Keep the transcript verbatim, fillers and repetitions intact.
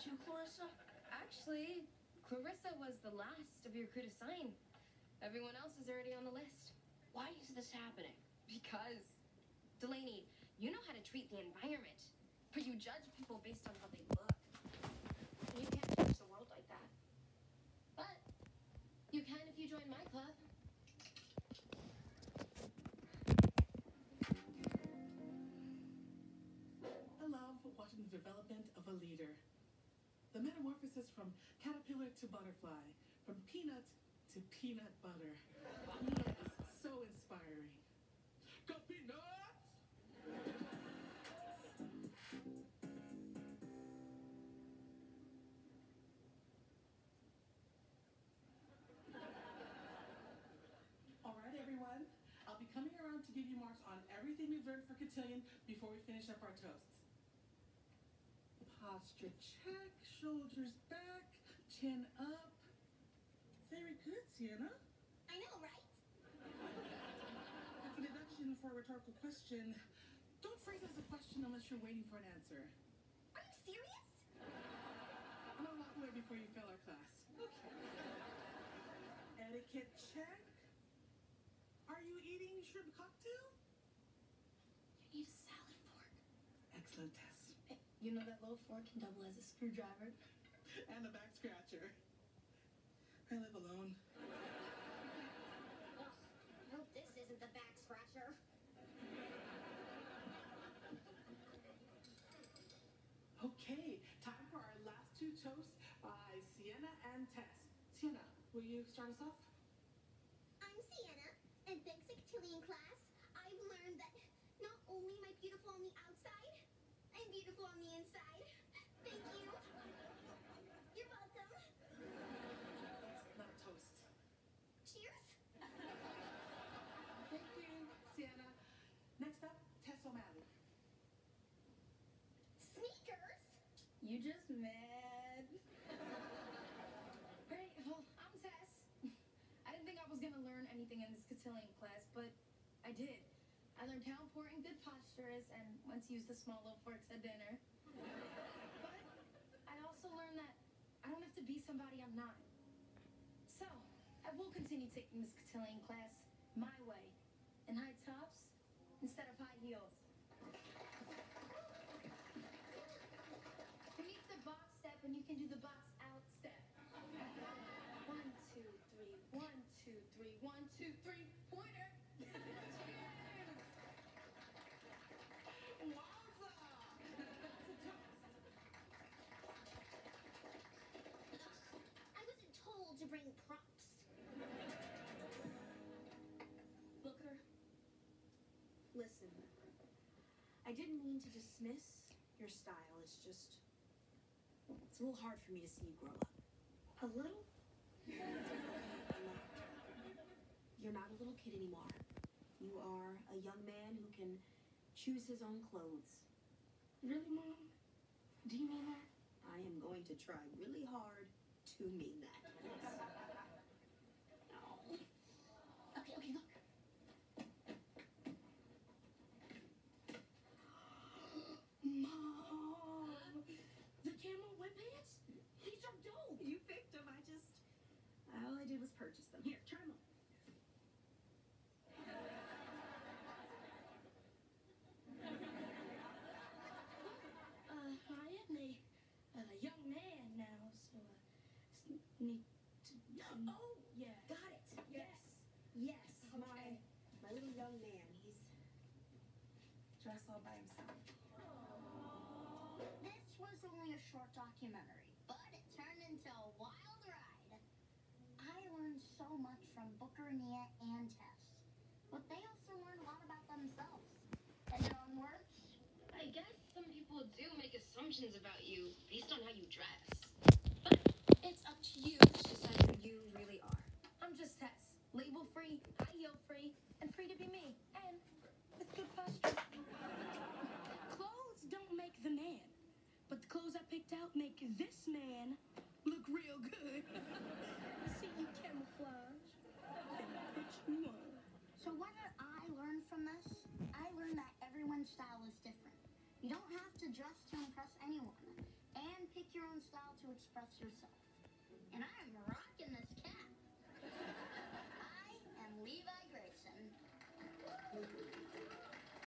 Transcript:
you, Clarissa? Actually, Clarissa was the last of your crew to sign. Everyone else is already on the list. Why is this happening? Because, Delaney, you know how to treat the environment. But you judge people based on how they look. You can't change the world like that. But you can if you join my club. I love watching the development of a leader. The metamorphosis from caterpillar to butterfly, from peanut to peanut butter. It is so inspiring. Go peanuts! All right, everyone. I'll be coming around to give you marks on everything we've learned for cotillion before we finish up our toasts. Posture check, shoulders back, chin up. Very good, Sienna. I know, right? That's an deduction for a rhetorical question. Don't phrase it as a question unless you're waiting for an answer. Are you serious? I'm gonna walk away before you fail our class. Okay. Etiquette check. Are you eating shrimp cocktail? You need a salad fork. Excellent test. You know that little fork can double as a screwdriver? And a back scratcher. I live alone. Ugh, I hope this isn't the back scratcher. Okay, time for our last two toasts by Sienna and Tess. Sienna, will you start us off? I'm Sienna, and thanks to cotillion class, I've learned that not only am I beautiful on the outside, I'm beautiful on the inside. Thank you. You're welcome. That's not a toast. Cheers. Thank you, Sienna. Next up, Tess O'Malley. Sneakers? You just mad. Great, well, I'm Tess. I didn't think I was gonna learn anything in this cotillion class, but I did. I learned how important good posture is and when to use the small little forks at dinner. But I also learned that I don't have to be somebody I'm not. So, I will continue taking this cotillion class my way, in high tops instead of high heels. Who needs the box step when you can do the box out step? One, two, three, one, two, three, one, two, three, pointer. Wowza! That's a toast. Ugh, I wasn't told to bring props. Booker, listen. I didn't mean to dismiss your style. It's just, it's a little hard for me to see you grow up. A little? A lot. You're not a little kid anymore. You are a young man who can choose his own clothes. Really, Mom? Do you mean that? I am going to try really hard to mean that. Okay, okay, look. Mom! The camel wet pants? These are dope! You picked them. I just, all I did was purchase them. Here, try them on. Uh, I am a, a young man now, so uh, s- need to. Um, Oh, yeah. got it. Yes. Yes, Okay. my my little young man. He's dressed all by himself. This was only a short documentary, but it turned into a wild ride. I learned so much from Booker, Nia, and Tess, but they also learned a lot about themselves. In their own words, I guess some people do make assumptions about you based on how you dress. But it's up to you to decide who you really are. I'm just Tess. Label free, high heel free, and free to be me. And with good posture. Clothes don't make the man. But the clothes I picked out make this man look real good. I see you camouflage. Pitch me on. so what did I learn from this? I learned that everyone's style is different. You don't have to dress to impress anyone. And pick your own style express yourself. And I'm rocking this cap. I am Levi Grayson.